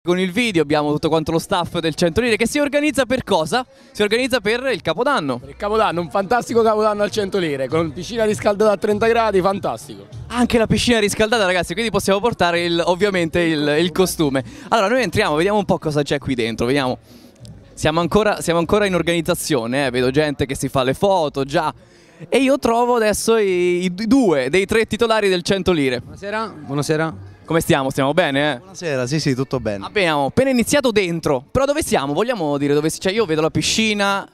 Con il video abbiamo tutto quanto lo staff del 100 lire che si organizza per cosa? Si organizza per il Capodanno. Per il Capodanno, un fantastico Capodanno al 100 lire, con piscina riscaldata a 30 gradi, fantastico. Anche la piscina riscaldata, ragazzi, quindi possiamo portare ovviamente il costume. Allora noi entriamo, vediamo un po' cosa c'è qui dentro, vediamo. Siamo ancora in organizzazione, vedo gente che si fa le foto già. E io trovo adesso i due dei tre titolari del 100 lire. Buonasera. Buonasera. Come stiamo? Stiamo bene? Buonasera, sì, tutto bene. Abbiamo appena iniziato dentro, però dove siamo? Vogliamo dire dove si... Cioè io vedo la piscina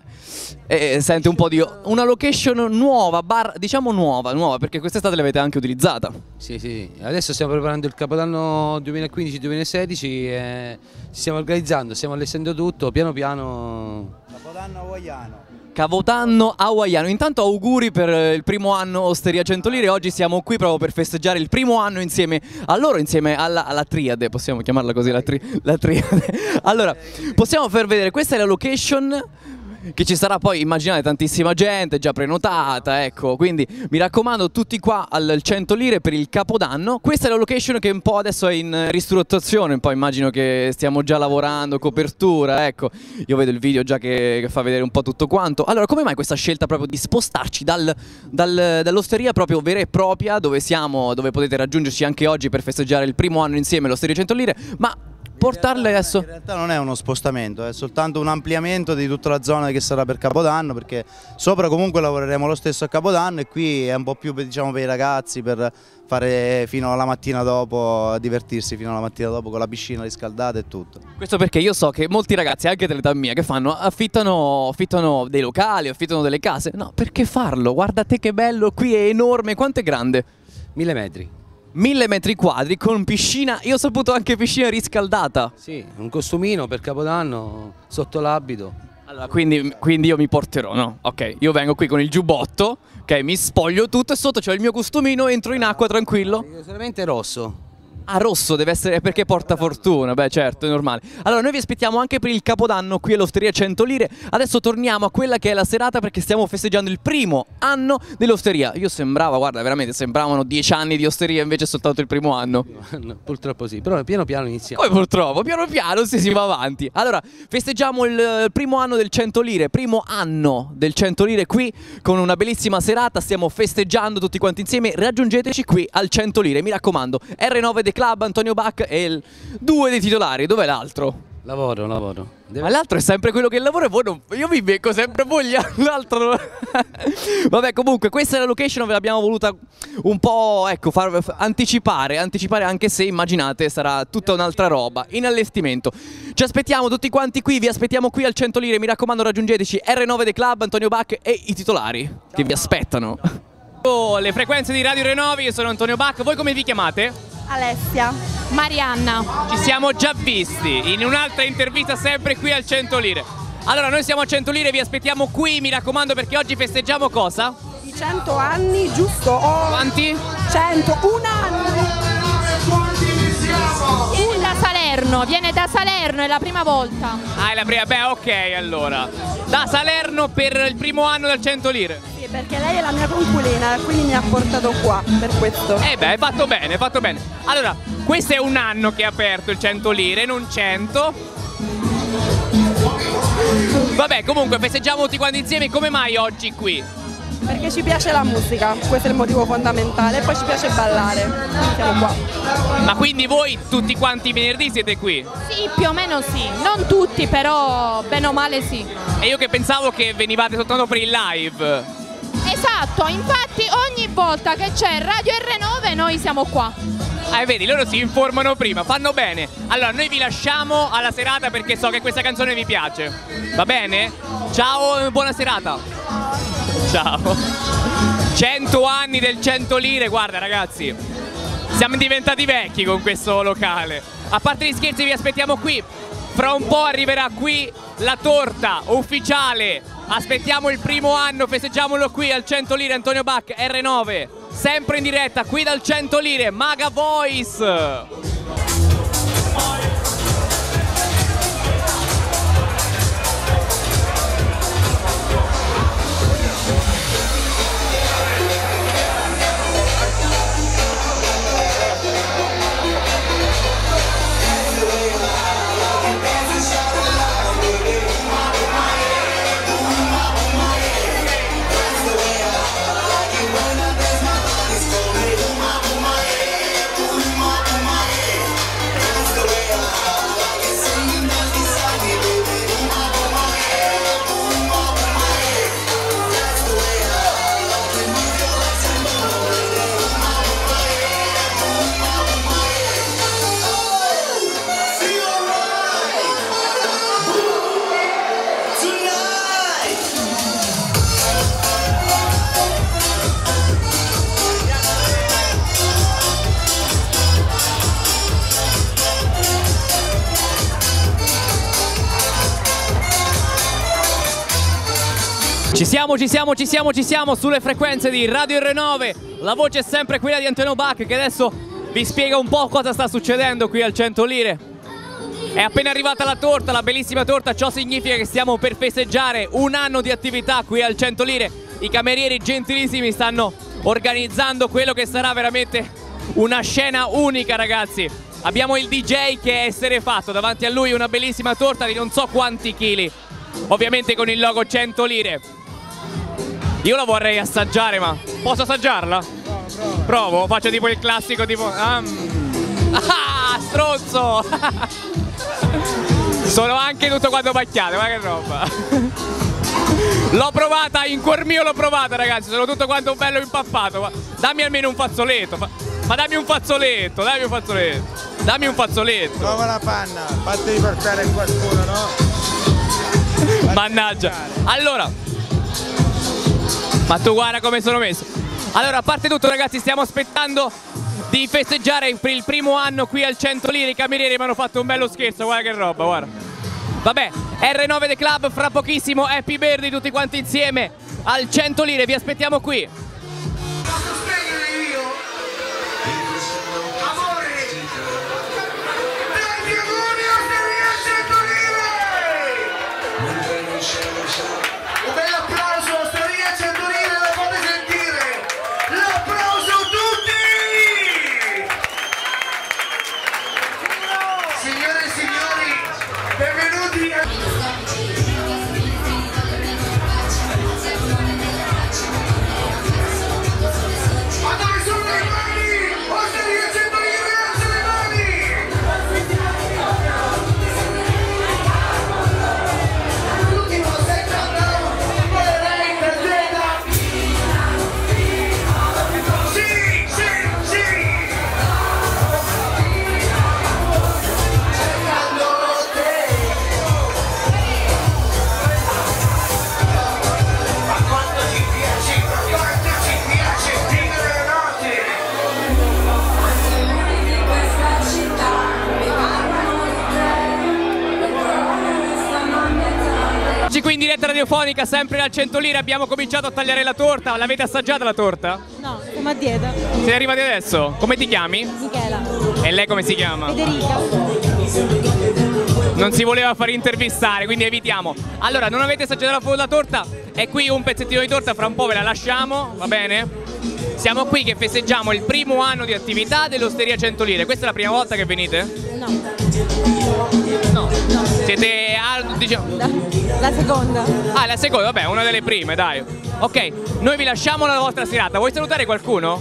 e sento un po' di... Una location nuova, diciamo nuova, perché quest'estate l'avete anche utilizzata. Sì, adesso stiamo preparando il Capodanno 2015-2016 e ci stiamo organizzando, stiamo allestendo tutto, piano piano. Capodanno hawaiano. Capodanno hawaiano. Intanto auguri per il primo anno Osteria 100 lire. Oggi siamo qui proprio per festeggiare il primo anno insieme a loro, insieme alla triade. Possiamo chiamarla così, la triade. Allora, possiamo far vedere, questa è la location che ci sarà poi, immaginate, tantissima gente già prenotata, ecco, quindi mi raccomando tutti qua al 100 lire per il Capodanno. Questa è la location che un po' adesso è in ristrutturazione, un po' immagino che stiamo già lavorando, copertura, ecco, io vedo il video già che fa vedere un po' tutto quanto. Allora, come mai questa scelta proprio di spostarci dall'osteria proprio vera e propria, dove siamo, dove potete raggiungerci anche oggi per festeggiare il primo anno insieme all'Osteria 100 lire, ma portarle adesso? In realtà non è uno spostamento, è soltanto un ampliamento di tutta la zona che sarà per Capodanno, perché sopra comunque lavoreremo lo stesso a Capodanno e qui è un po' più, diciamo, per i ragazzi, per fare fino alla mattina dopo, divertirsi fino alla mattina dopo con la piscina riscaldata e tutto. Questo perché io so che molti ragazzi, anche dell'età mia, che fanno, affittano dei locali, affittano delle case. No, perché farlo? Guardate che bello, qui è enorme, quanto è grande? 1000 metri. 1000 metri quadri con piscina, io ho saputo anche piscina riscaldata. Sì, un costumino per Capodanno sotto l'abito. Allora, quindi io mi porterò, no? Ok, io vengo qui con il giubbotto, ok, mi spoglio tutto e sotto c'ho il mio costumino, entro in acqua tranquillo. Solamente rosso. Ah, rosso deve essere perché porta fortuna, beh certo, è normale. Allora noi vi aspettiamo anche per il Capodanno qui all'Osteria 100 lire. Adesso torniamo a quella che è la serata perché stiamo festeggiando il primo anno dell'osteria. Io sembrava, guarda, veramente sembravano 10 anni di osteria, invece è soltanto il primo anno. No, purtroppo sì, però piano piano iniziamo. Poi purtroppo, piano piano si va avanti. Allora, festeggiamo il primo anno del 100 lire, primo anno del 100 lire qui con una bellissima serata, stiamo festeggiando tutti quanti insieme. Raggiungeteci qui al 100 lire, mi raccomando. R9 Club, Antonio Bach e due dei titolari. Dov'è l'altro? Lavoro. Ma l'altro è sempre quello che lavora e voi non... Io vi becco sempre voi, l'altro... Vabbè, comunque questa è la location, ve l'abbiamo voluta un po', ecco, anticipare, anche se immaginate sarà tutta un'altra roba in allestimento. Ci aspettiamo tutti quanti qui, vi aspettiamo qui al 100 lire, mi raccomando raggiungeteci. R9 The Club, Antonio Bach e i titolari che vi aspettano. Le frequenze di Radio Re9, io sono Antonio Bach, voi come vi chiamate? Alessia. Marianna. Ci siamo già visti in un'altra intervista sempre qui al 100 lire. Allora noi siamo a 100 lire, vi aspettiamo qui, mi raccomando, perché oggi festeggiamo cosa? I 100 anni, giusto? Quanti? 100, un anno. Viene da Salerno, è la prima volta. Ah, è la prima, beh ok allora. Da Salerno per il primo anno del 100 lire. Sì, perché lei è la mia conculina, quindi mi ha portato qua per questo. Beh, hai fatto bene, hai fatto bene. Allora, questo è un anno che è aperto il 100 lire, non 100. Vabbè, comunque festeggiamo tutti quanti insieme. Come mai oggi qui? Perché ci piace la musica, questo è il motivo fondamentale, e poi ci piace ballare, siamo qua. Ma quindi voi tutti quanti venerdì siete qui? Sì, più o meno sì, non tutti, però bene o male sì. E io che pensavo che venivate soltanto per il live. Esatto, infatti ogni volta che c'è Radio R9 noi siamo qua. Vedi, loro si informano prima, fanno bene. Allora, noi vi lasciamo alla serata perché so che questa canzone vi piace. Va bene? Ciao, buona serata. Ciao. 100 anni del 100 lire, guarda ragazzi, siamo diventati vecchi con questo locale. A parte gli scherzi, vi aspettiamo qui. Fra un po' arriverà qui la torta ufficiale. Aspettiamo il primo anno, festeggiamolo qui al 100 lire. Antonio Bach, R9, sempre in diretta qui dal 100 lire, Maga Voice. Ci siamo sulle frequenze di Radio R9. La voce è sempre quella di Antonio Bach, che adesso vi spiega un po' cosa sta succedendo qui al 100 Lire. È appena arrivata la torta, la bellissima torta, ciò significa che stiamo per festeggiare un anno di attività qui al 100 Lire. I camerieri gentilissimi stanno organizzando quello che sarà veramente una scena unica, ragazzi. Abbiamo il DJ che è esterrefatto, davanti a lui una bellissima torta di non so quanti chili, ovviamente con il logo 100 Lire. Io la vorrei assaggiare, ma posso assaggiarla? Provo, faccio tipo il classico tipo... Ah, stronzo! Sono anche tutto quanto macchiato, ma che roba! L'ho provata, in cuor mio l'ho provata, ragazzi, sono tutto quanto bello impappato. Ma dammi almeno un fazzoletto, ma dammi un fazzoletto, dammi un fazzoletto, dammi un fazzoletto. Prova la panna, fatti portare qualcuno, no? Mannaggia. Allora, ma tu guarda come sono messo. Allora, a parte tutto, ragazzi, stiamo aspettando di festeggiare per il primo anno qui al 100 Lire. I camerieri mi hanno fatto un bello scherzo, guarda che roba, guarda. Vabbè, R9 The Club, fra pochissimo Happy Birthday tutti quanti insieme al 100 Lire, vi aspettiamo qui. Un bel applauso, Osteria 100 Lire, lo fate sentire! L'applauso tutti! Signore e signori, benvenuti a... Ma dove sono le mani? Osteria 100 Lire, alza le mani! L'ultimo second down, vorrei perdere. Sì, sì, sì! Cercando te. Ma quanto ci piace vivere le notte! Oggi qui in diretta radiofonica, sempre al 100 Lire, abbiamo cominciato a tagliare la torta. L'avete assaggiata la torta? No, siamo a dieta. Siete arrivati adesso? Come ti chiami? Michela. E lei come si chiama? Federica. Non si voleva far intervistare, quindi evitiamo. Allora, non avete assaggiato la torta? È qui un pezzettino di torta, fra un po' ve la lasciamo, va bene? Siamo qui che festeggiamo il primo anno di attività dell'Osteria 100 Lire. Questa è la prima volta che venite? No. No. Siete, diciamo... La seconda. Ah, la seconda, vabbè, una delle prime, dai. Ok, noi vi lasciamo la vostra serata. Vuoi salutare qualcuno?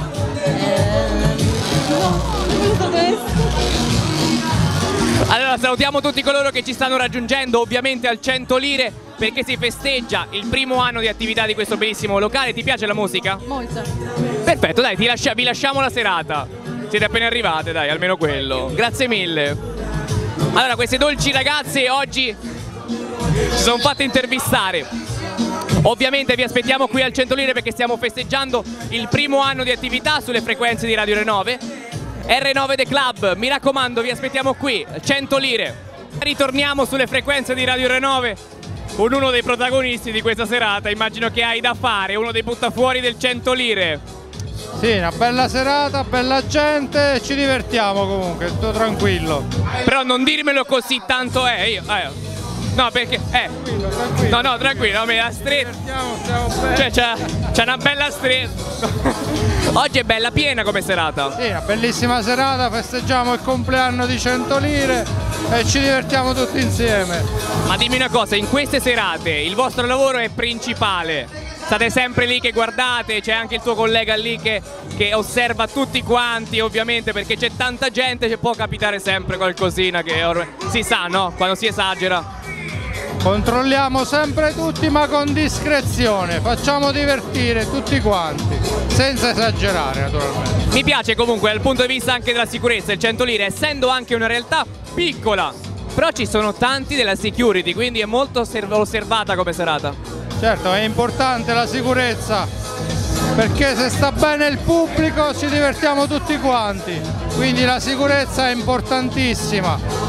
Allora, salutiamo tutti coloro che ci stanno raggiungendo, ovviamente al 100 Lire, perché si festeggia il primo anno di attività di questo bellissimo locale. Ti piace la musica? Molto. Perfetto, dai, vi lasciamo la serata. Siete appena arrivate, dai, almeno quello. Grazie mille. Allora, queste dolci ragazze oggi si sono fatte intervistare. Ovviamente vi aspettiamo qui al 100 Lire perché stiamo festeggiando il primo anno di attività sulle frequenze di Radio R9. R9 The Club, mi raccomando, vi aspettiamo qui, 100 Lire. Ritorniamo sulle frequenze di Radio R9 con uno dei protagonisti di questa serata. Immagino che hai da fare, uno dei buttafuori del 100 Lire. Sì, una bella serata, bella gente, ci divertiamo comunque, tutto tranquillo. Però non dirmelo così tanto no, perché Tranquillo. No, tranquillo, me la stretta. Stiamo bene. Cioè c'è una bella stretta. Oggi è bella piena come serata. Sì, una bellissima serata, festeggiamo il compleanno di 100 Lire e ci divertiamo tutti insieme. Ma dimmi una cosa, in queste serate il vostro lavoro è principale? State sempre lì che guardate, c'è anche il tuo collega lì che osserva tutti quanti, ovviamente, perché c'è tanta gente, ci può capitare sempre qualcosina che si sa, no? Quando si esagera. Controlliamo sempre tutti ma con discrezione, facciamo divertire tutti quanti, senza esagerare naturalmente. Mi piace comunque dal punto di vista anche della sicurezza il 100 Lire, essendo anche una realtà piccola, però ci sono tanti della security, quindi è molto osservata come serata. Certo, è importante la sicurezza, perché se sta bene il pubblico ci divertiamo tutti quanti, quindi la sicurezza è importantissima.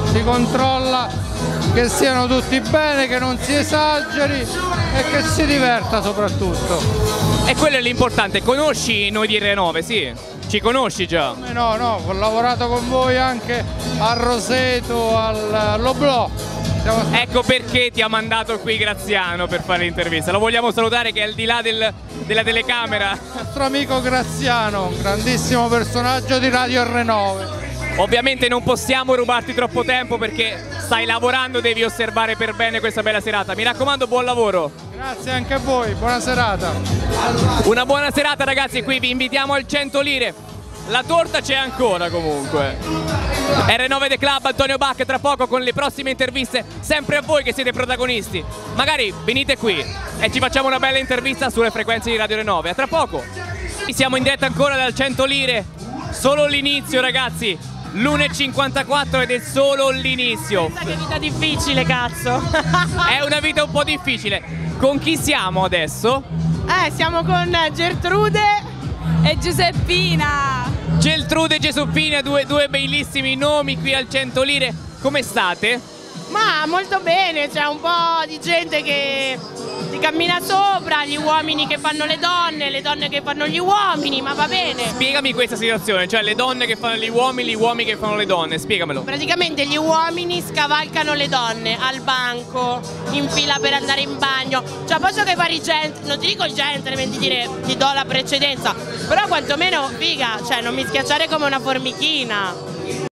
si controlla che siano tutti bene, che non si esageri e che si diverta soprattutto. E quello è l'importante. Conosci noi di R9, sì? Ci conosci già? No, ho lavorato con voi anche a Roseto, all'Oblò. Ecco perché ti ha mandato qui Graziano per fare l'intervista. Lo vogliamo salutare, che è al di là della telecamera. Il nostro amico Graziano, un grandissimo personaggio di Radio R9. Ovviamente non possiamo rubarti troppo tempo perché stai lavorando, devi osservare per bene questa bella serata. Mi raccomando, buon lavoro. Grazie anche a voi, buona serata. Una buona serata ragazzi, qui vi invitiamo al 100 lire. La torta c'è ancora comunque. R9 The Club, Antonio Bacca tra poco con le prossime interviste, sempre a voi che siete protagonisti. Magari venite qui e ci facciamo una bella intervista sulle frequenze di Radio R9. A tra poco. Siamo in diretta ancora dal 100 lire. Solo l'inizio ragazzi. L'1:54 ed è solo l'inizio. Che vita difficile, cazzo. È una vita un po' difficile. Con chi siamo adesso? Siamo con Gertrude e Giuseppina. Gertrude e Giuseppina, due bellissimi nomi qui al 100 lire. Come state? Ma molto bene, c'è un po' di gente che ti cammina sopra, gli uomini che fanno le donne che fanno gli uomini, ma va bene. Spiegami questa situazione, cioè le donne che fanno gli uomini che fanno le donne, spiegamelo. Praticamente gli uomini scavalcano le donne al banco, in fila per andare in bagno. Cioè posso che fare non ti dico il gentleman di dire ti do la precedenza, però quantomeno figa, cioè non mi schiacciare come una formichina.